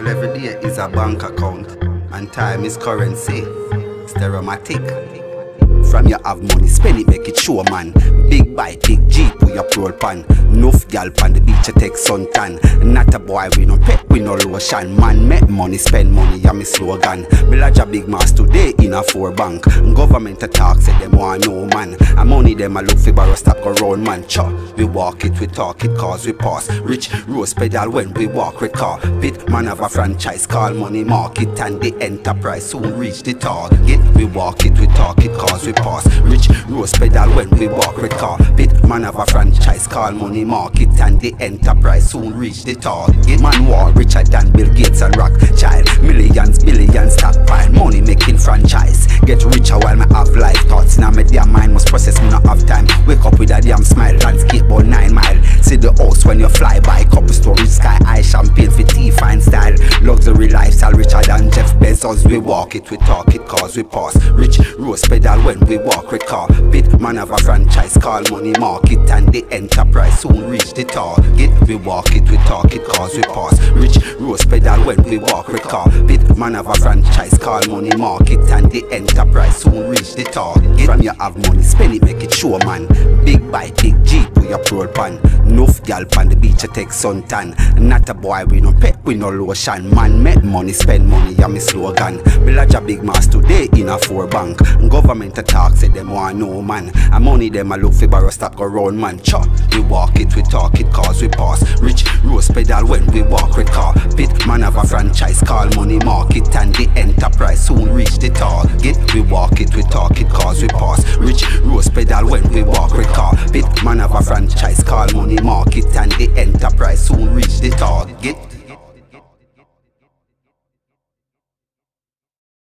Every day is a bank account, and time is currency. Stereomatic. From you have money, spend it, make it show, man. Big bike, big jeep with your roll pan. Enough gal pan the beach, you take suntan. Not a boy, we no pet, we no lotion. Man, make money, spend money, yeah, me slogan. Me lodge a big mass today in a 4 bank. Government a talk, say them want no man. And money them a look for borrow, stop go round, man. Chop, we walk it, we talk it, cause we pass. Rich rose pedal when we walk with car. Bit man have a franchise, call money market. And the enterprise soon reach the target. We walk it, we talk it, cause we pass. Rich rose pedal when we walk with car. Bit man have a franchise, call money market. And the enterprise soon reach the target. Man war richer than Bill Gates and Rothschild. Millions, billions, stockpile. Money making franchise. Get richer while me have life thoughts. Now my damn mind must process, me not have time. Wake up with a damn smile. Landscape about 9 mile. See the house when you fly by. Couple stories, sky high, champagne for tea, fine style. Luxury lifestyle richer than Jeff Bezos. We walk it, we talk it, cause we pass. Rich rose pedal when we walk with car. Bit man have a franchise, call money market. And the enterprise soon reach the target. We walk it, we talk it, cause we pass. Rich rose pedal when we walk with car. Bit man have a franchise, call money market. And the enterprise soon reach the target. From you have money, spend it, make it show, man. Big bike, big jeep with your roll pan. Enough gal pan the beach, you take suntan. Not a boy, we no pet, we no lotion. Man, make money, spend money, yeah, me slogan. Me lodge a big mass today in a 4 bank. Government a talk, say them want no man. And money them a look for borrow, stop go round, man. Chop, we walk it, we talk it, cause we pass. Rich rose pedal when we walk with car. Bit man have a franchise, call money market. And the enterprise soon reach the target. We walk it, we talk it, cause we pass. Rich rose pedal when we walk with car. Bit man have a franchise, call money market. And the enterprise soon reach the target.